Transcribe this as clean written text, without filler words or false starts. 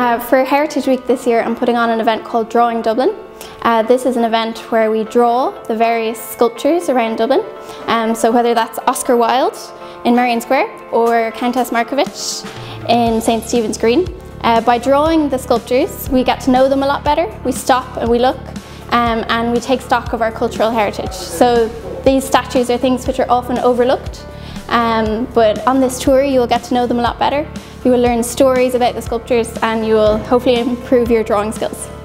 For Heritage Week this year, I'm putting on an event called Drawing Dublin. This is an event where we draw the various sculptures around Dublin. So whether that's Oscar Wilde in Merrion Square or Countess Markievicz in St. Stephen's Green. By drawing the sculptures, we get to know them a lot better. We stop and we look and we take stock of our cultural heritage. So these statues are things which are often overlooked, but on this tour you will get to know them a lot better. You will learn stories about the sculptures and you will hopefully improve your drawing skills.